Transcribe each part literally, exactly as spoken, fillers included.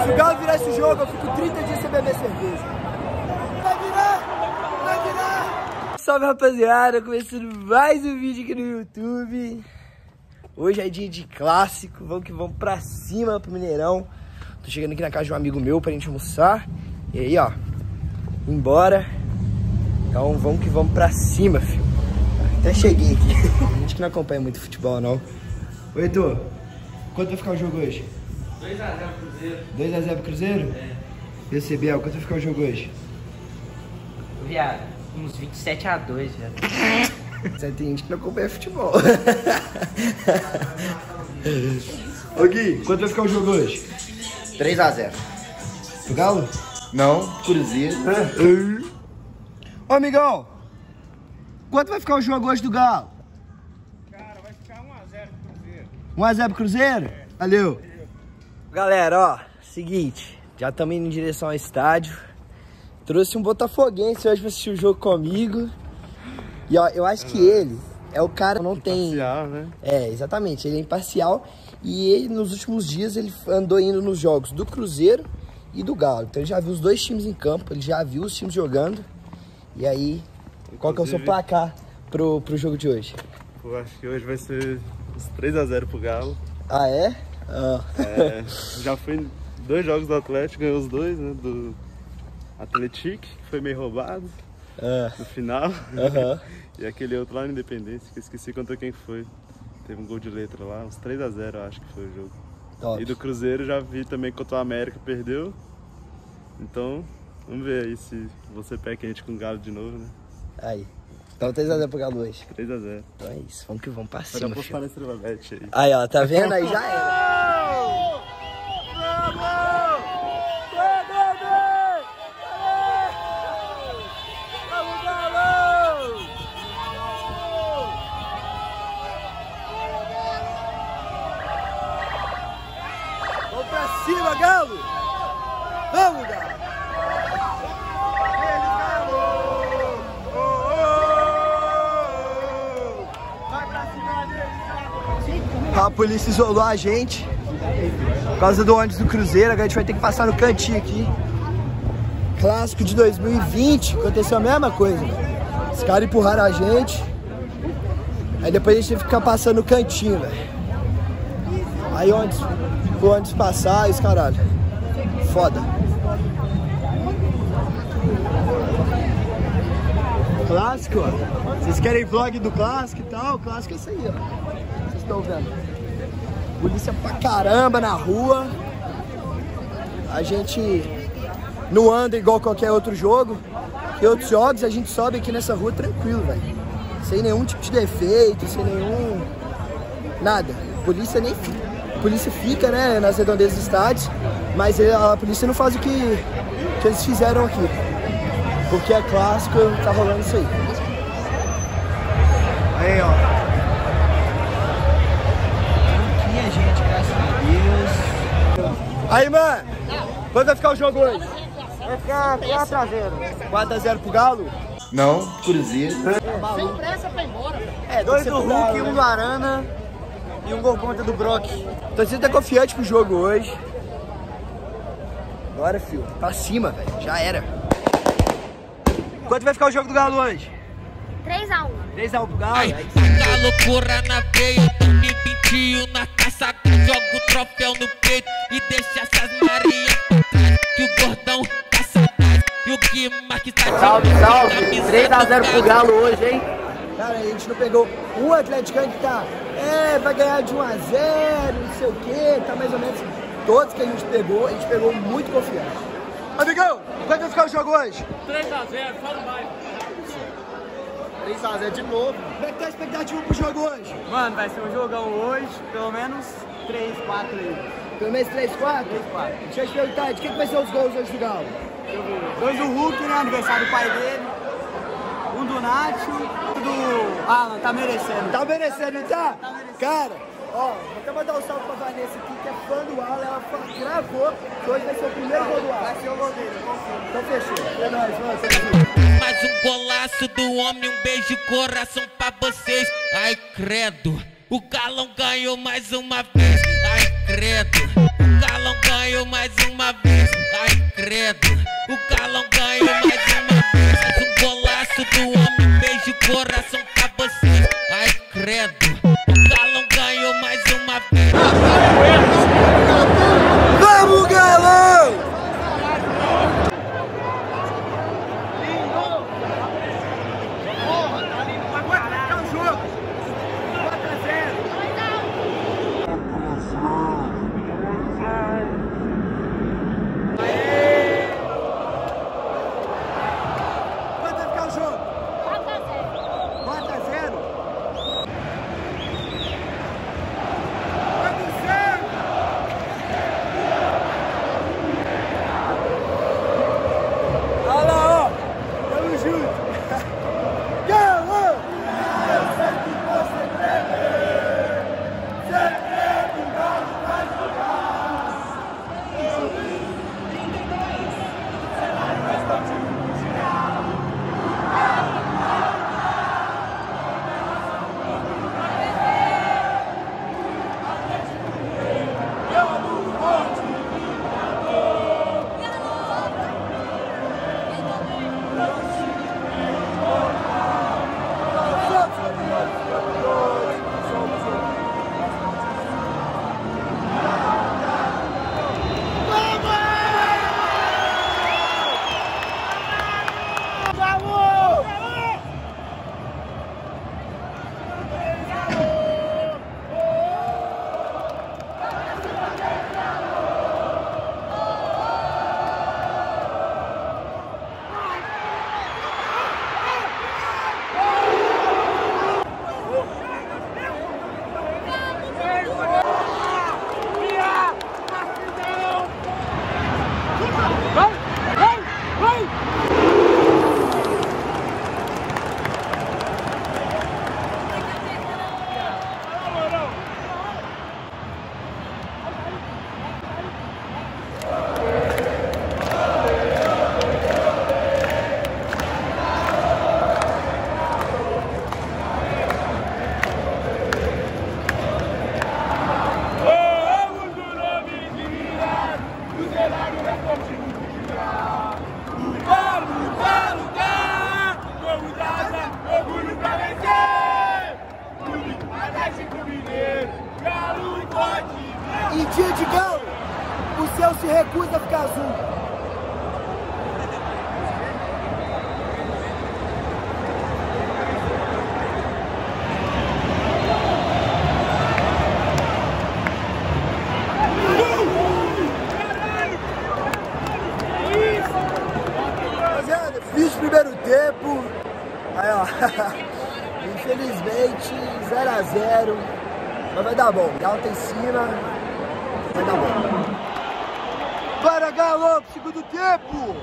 Se o Galo virar esse jogo, eu fico trinta dias sem beber cerveja. Vai virar! Vai virar! Salve, rapaziada, começando mais um vídeo aqui no YouTube. Hoje é dia de clássico, vamos que vamos pra cima pro Mineirão. Tô chegando aqui na casa de um amigo meu pra gente almoçar. E aí, ó, embora. Então vamos que vamos pra cima, filho. Até cheguei aqui. A gente que não acompanha muito futebol, não. Oi, Heitor. Quanto vai ficar o jogo hoje? dois a zero pro Cruzeiro. dois a zero pro Cruzeiro? É. E você, Biel, quanto vai ficar o jogo hoje? Viado, uns vinte e sete a dois, viado. Você tem gente que não acompanha futebol. Ô Gui, quanto vai ficar o jogo hoje? três a zero. Pro Galo? Não, Cruzeiro. Ô amigão, quanto vai ficar o jogo hoje do Galo? Cara, vai ficar um a zero pro Cruzeiro. um a zero pro Cruzeiro? Valeu. Galera, ó, seguinte, já estamos indo em direção ao estádio. Trouxe um botafoguense hoje pra assistir o jogo comigo. E ó, eu acho que ele é o cara que não tem... Imparcial, né? É, exatamente, ele é imparcial. E ele, nos últimos dias, ele andou indo nos jogos do Cruzeiro e do Galo. Então ele já viu os dois times em campo, ele já viu os times jogando. E aí, qual que é o seu placar pro, pro jogo de hoje? Eu acho que hoje vai ser uns três a zero pro Galo. Ah, é? Ah. É, já fui em dois jogos do Atlético, ganhou os dois, né? Do Atlético, que foi meio roubado Ah. no final. Aham. E aquele outro lá na Independência, que eu esqueci contra quem foi. Teve um gol de letra lá, uns três a zero eu acho que foi o jogo. Top. E do Cruzeiro já vi também contra o América, perdeu. Então, vamos ver aí se você pé quente com o Galo de novo, né? Aí. Então três a zero pro Galo hoje. três a zero. Então é isso, vamos que vamos pra Vai cima, dar pra filho. falar Estrela Bet aí. Aí, ó, tá vendo? Aí já era. Vamos pra cima, Galo! Vamos, Galo! A polícia isolou a gente por causa do ônibus do Cruzeiro. Agora a gente vai ter que passar no cantinho aqui. Clássico de dois mil e vinte, aconteceu a mesma coisa. Os caras empurraram a gente. Aí depois a gente teve que ficar passando no cantinho, velho. Aí onde o ônibus passar, isso caralho. Foda. Clássico, ó. Vocês querem vlog do clássico e tal? O clássico é isso aí, ó. Vocês estão vendo? Polícia pra caramba na rua. A gente não anda igual qualquer outro jogo. E outros jogos a gente sobe aqui nessa rua tranquilo, velho. Sem nenhum tipo de defeito, sem nenhum... nada. A polícia nem fica. A polícia fica, né, nas redondezas dos estádios. Mas a polícia não faz o que, que eles fizeram aqui. Porque é clássico, tá rolando isso aí. Aí, ó. Gente, graças a Deus. Aí, mano, quanto vai ficar o jogo hoje? Vai ficar quatro a zero. quatro a zero pro Galo? Não, Cruzeiro. Sem pressa pra ir embora. É, dois do Hulk, um do Arana e um gol contra do Brock. Tô sendo até confiante pro jogo hoje. Bora, filho. Pra cima, velho. Já era. Quanto vai ficar o jogo do Galo hoje? três a um. três a um pro Galo? Ai, a loucura na veia, dois mil e vinte e um na caçada. Joga o troféu no peito e deixa essas Maria que o gordão tá saudade. E o Guimar que tá de Salve, salve. três a zero pro Galo hoje, hein? Cara, a gente não pegou um atleticano que tá... É, vai ganhar de um a zero, não sei o quê. Tá mais ou menos... Todos que a gente pegou, a gente pegou muito confiante. Amigão, quanto vai ficar o jogo hoje? três a zero, fala mais. três a zero de novo. Como é que tá a expectativa pro jogo hoje? Mano, vai ser um jogão hoje, pelo menos três, quatro aí. Pelo menos três, quatro? três, quatro. Deixa eu te perguntar, de quem que vai ser os gols hoje do Galo? Dois do Hulk, né? Aniversário do pai dele. Um do Nacho, outro do Alan, tá merecendo. Tá merecendo, não tá? Tá merecendo. Cara, ó, vou até mandar um salve pra Vanessa aqui, que é fã do Alan. Ela gravou que hoje vai ser o primeiro gol do Alan. Vai ser o gol dele, confio. Então fechou. É nóis, mano. Mais um golaço do homem, um beijo coração pra vocês. Ai, credo, o Galão ganhou mais uma vez. Ai, credo, o Galão ganhou mais uma vez. Galo, o céu se recusa a ficar azul. Fiz o primeiro tempo, aí ó, infelizmente zero a zero, mas vai dar bom, Galo tá em cima, vai dar bom. Bora Galo, segundo tempo!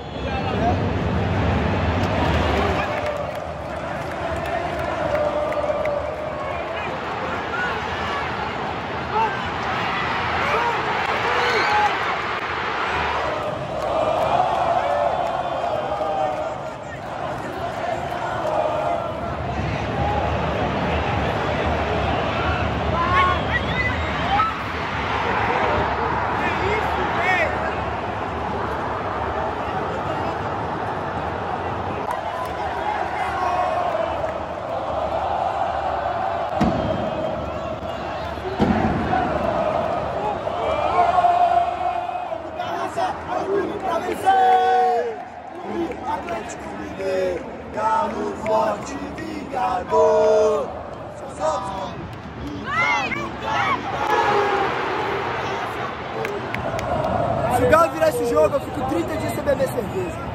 Atlético Mineiro, Galo forte, vingador. Se o Galo virar esse jogo, eu fico trinta dias sem beber cerveja.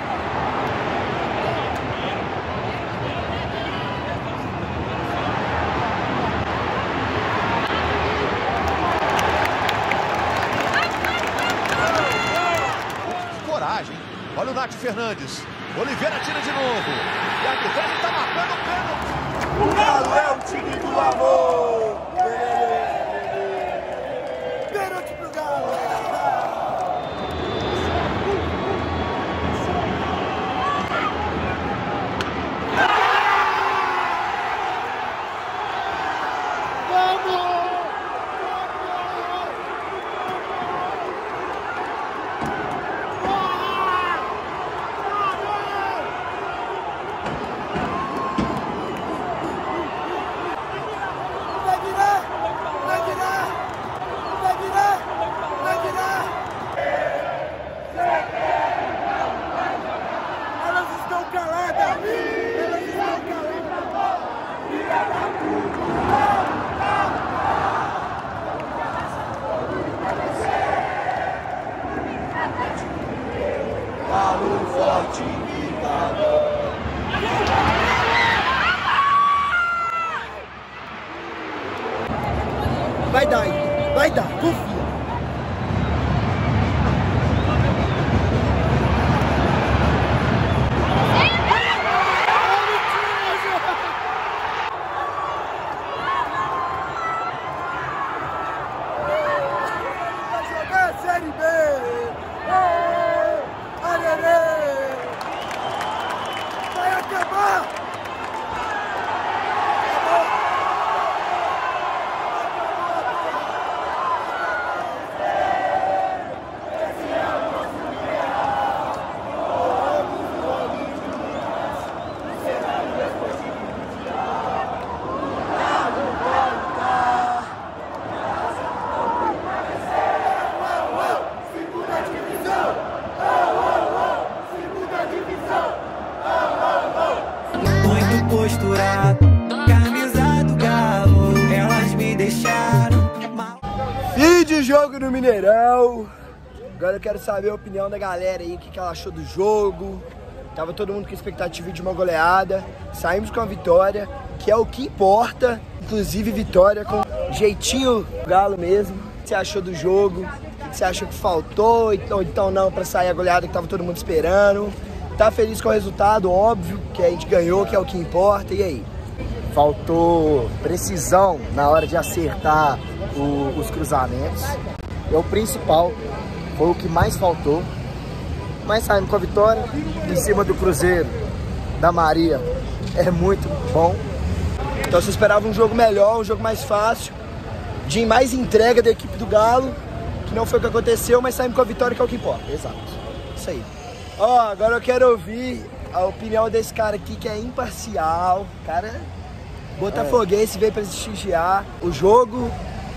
Olha o Nath Fernandes. Oliveira tira de novo. E a arbitragem está marcando o pênalti. O Galo é o time do amor. Pênalti pro Galo. Galo forte, vingador. Vai dar, vai dar, confia. Vai jogar a Série B. Vai acabar! Posturado, camisa do Galo, elas me deixaram mal. Fim de jogo no Mineirão. Agora eu quero saber a opinião da galera aí, o que, que ela achou do jogo. Tava todo mundo com expectativa de uma goleada. Saímos com a vitória, que é o que importa. Inclusive vitória com jeitinho Galo mesmo. O que você achou do jogo? O que você achou que faltou? Ou então não, pra sair a goleada que tava todo mundo esperando? Tá feliz com o resultado, óbvio, que a gente ganhou, que é o que importa. E aí? Faltou precisão na hora de acertar o, os cruzamentos. É o principal, foi o que mais faltou. Mas saímos com a vitória em cima do Cruzeiro, da Maria. É muito bom. Então você esperava um jogo melhor, um jogo mais fácil, de mais entrega da equipe do Galo, que não foi o que aconteceu, mas saímos com a vitória, que é o que importa. Exato. Isso aí. Ó, agora eu quero ouvir a opinião desse cara aqui, que é imparcial. Cara, botafoguense, veio prestigiar o jogo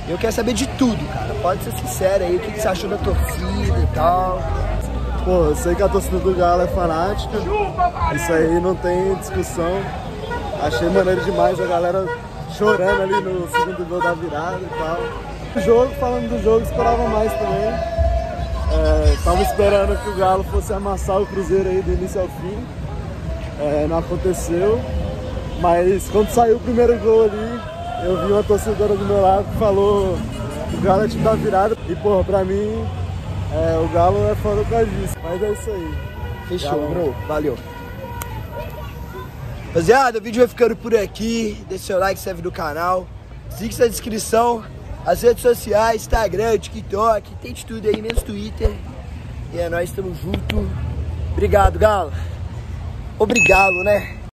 Eu quero saber de tudo, cara. Pode ser sincero aí, o que, que você achou da torcida e tal. Pô, eu sei que a torcida do Galo é fanática, isso aí não tem discussão. Achei maneiro demais a galera chorando ali no segundo gol da virada e tal. O jogo, falando do jogo, esperava mais também. É, tava esperando que o Galo fosse amassar o Cruzeiro aí do início ao fim. É, não aconteceu, mas quando saiu o primeiro gol ali, eu vi uma torcedora do meu lado que falou que o Galo é time da virada. E, porra, pra mim, é, o Galo é fora do disso. Mas é isso aí. Fechou, Galo. bro. Valeu. Rapaziada, o vídeo vai ficando por aqui. Deixa seu like, se inscreve no canal. Siga na descrição. As redes sociais, Instagram, TikTok. Tem de tudo aí, menos Twitter. E é nóis, tamo junto. Obrigado, Galo. Obrigado, né?